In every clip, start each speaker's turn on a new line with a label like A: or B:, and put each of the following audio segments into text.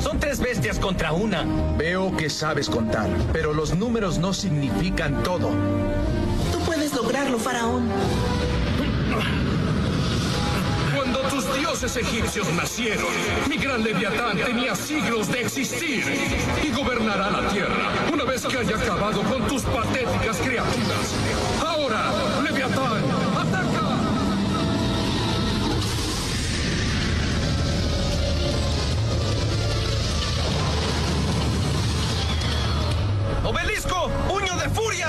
A: Son 3 bestias contra una.
B: Veo que sabes contar, pero los números no significan todo.
C: Tú puedes lograrlo, faraón.
D: Cuando tus dioses egipcios nacieron, mi gran Leviatán tenía siglos de existir y gobernará la tierra una vez que haya acabado con tus patéticas criaturas. Ahora, Leviatán, ataca.
A: ¡Obelisco! ¡Puño de furia!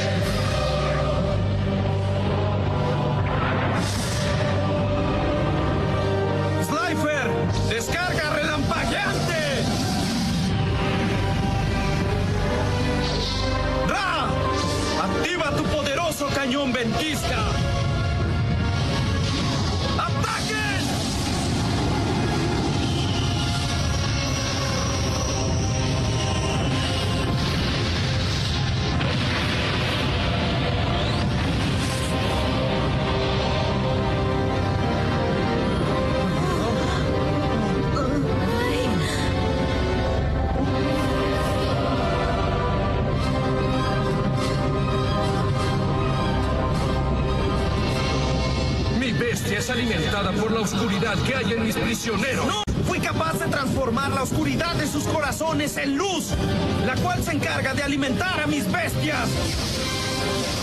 A: ¡Slifer! ¡Descarga relampagueante! ¡Ra! ¡Activa tu poderoso cañón ventisca! ¡Ataquen!
D: Es alimentada por la oscuridad que hay en mis prisioneros.
A: ¡No! Fui capaz de transformar la oscuridad de sus corazones en luz, la cual se encarga de alimentar a mis bestias.